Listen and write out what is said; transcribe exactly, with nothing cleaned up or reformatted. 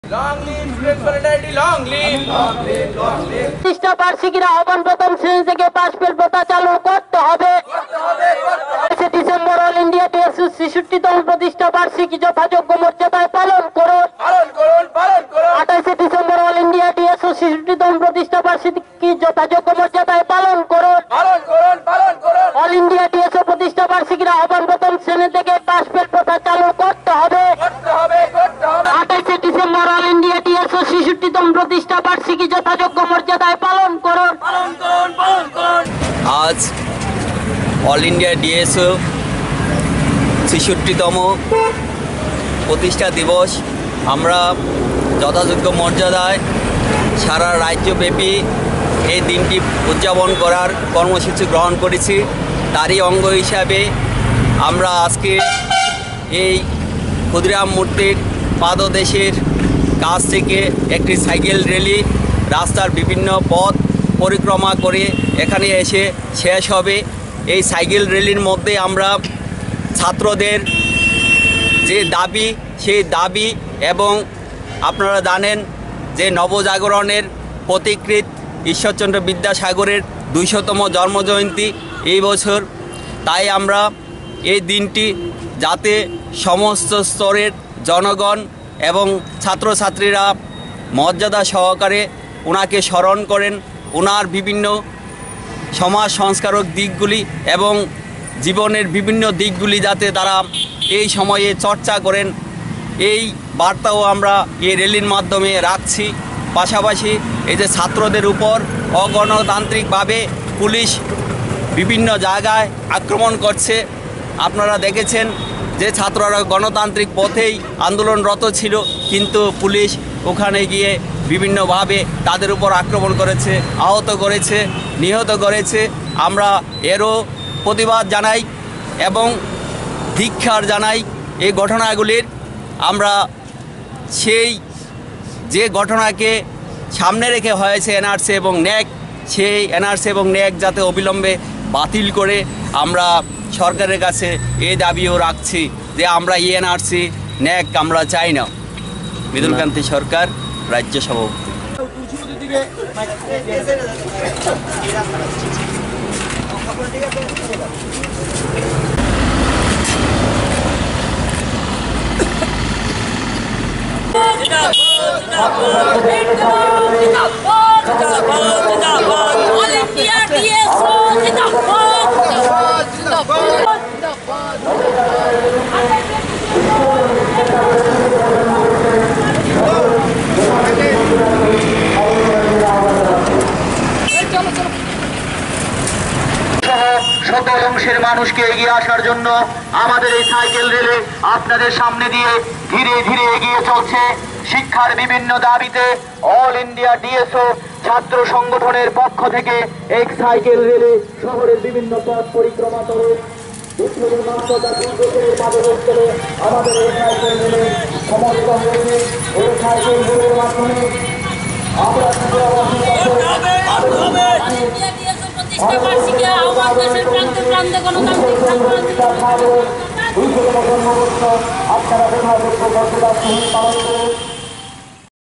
Long live Tripuraindia, long live, long live, long live. প্রতিষ্ঠা বার্ষিকীর আহ্বান প্রথম শ্রেণী থেকে পাশ ফেল প্রথা চালু করতে হবে। আঠাশে ডিসেম্বর অল ইন্ডিয়া ডিএসও ছেষট্টিতম প্রতিষ্ঠা বার্ষিকী যথাযোগ্য মর্যাদায় পালন করুন। পালন করুন, পালন করুন। আঠাশে ডিসেম্বর অল ইন্ডিয়া ডিএসও ছেষট্টিতম প্রতিষ্ঠা বার্ষিকী যথাযোগ্য মর্যাদায় পালন করুন। পালন করুন, পালন করুন। অল ইন্ডিয়া ডিএসও প্রতিষ্ঠা বার্ষিকীর আহ্বান প্রথম শ্রেণী থেকে পাশ ফেল প্রথা চালু করতে হবে। করতে হবে, করতে হবে। আঠাশে ডিসেম্বর অল ইন্ডিয়া ডিএসও ছেষট্টিতম প্রতিষ্ঠা বার্ষিকী যথাযোগ্য মর্যাদায় পালন করুন। পালন করুন, পালন করুন। আজ অল ইন্ডিয়া ডিএসও ছেষট্টিতম প্রতিষ্ঠা দিবস আমরা যথাযোগ্য মর্যাদায় সারা রাজ্যব্যাপী এই দিনটি উদযাপন করার কর্মসূচি গ্রহণ করেছি। তারই অঙ্গ হিসাবে আমরা আজকে এই ক্ষুদিরাম মূর্তির পাদদেশের কাছ থেকে একটি সাইকেল র্যালি রাস্তার বিভিন্ন পথ পরিক্রমা করে এখানে এসে শেষ হবে। এই সাইকেল র্যালির মধ্যে আমরা ছাত্রদের যে দাবি সেই দাবি এবং আপনারা জানেন যে নবজাগরণের পথিকৃৎ ঈশ্বরচন্দ্র বিদ্যাসাগরের দুইশতম জন্মজয়ন্তী এই বছর, তাই আমরা এই দিনটি যাতে সমস্ত স্তরের জনগণ এবং ছাত্রছাত্রীরা মর্যাদা সহকারে ওনাকে স্মরণ করেন, ওনার বিভিন্ন সমাজ সংস্কারক দিকগুলি এবং জীবনের বিভিন্ন দিকগুলি যাতে তারা এই সময়ে চর্চা করেন, এই বার্তাও আমরা এই র্যালির মাধ্যমে রাখছি। পাশাপাশি এই যে ছাত্রদের উপর অগণতান্ত্রিকভাবে পুলিশ বিভিন্ন জায়গায় আক্রমণ করছে, আপনারা দেখেছেন যে ছাত্ররা গণতান্ত্রিক পথেই আন্দোলনরত ছিল, কিন্তু পুলিশ ওখানে গিয়ে বিভিন্নভাবে তাদের উপর আক্রমণ করেছে, আহত করেছে, নিহত করেছে। আমরা এরও প্রতিবাদ জানাই এবং ধিক্কার জানাই এই ঘটনাগুলির। আমরা সেই যে ঘটনাকে সামনে রেখে হয়েছে এনআরসি এবং ন্যাক, সেই এনআরসি এবং ন্যাক যাতে অবিলম্বে বাতিল করে আমরা সরকারের কাছে এই দাবিও রাখছি যে আমরা এই এনআরসি ন্যাক আমরা চাই না। মৃদুলকান্তি সরকার, রাজ্য সভাপতি। সকল অংশের মানুষকে এগিয়ে আসার জন্য আমাদের এই সাইকেল রেলে আপনাদের সামনে দিয়ে ধীরে ধীরে এগিয়ে চলছে। শিক্ষার বিভিন্ন দাবিতে অল ইন্ডিয়া ডিএসও ছাত্র সংগঠনের পক্ষ থেকে এক সাইকেল রেলে শহরের বিভিন্ন পথ পরিক্রমা করে আমাদের এই সাইকেল রেলে সমস্ত হয়েছে। এই সাইকেল রেলের মাধ্যমে আমরা আপনারা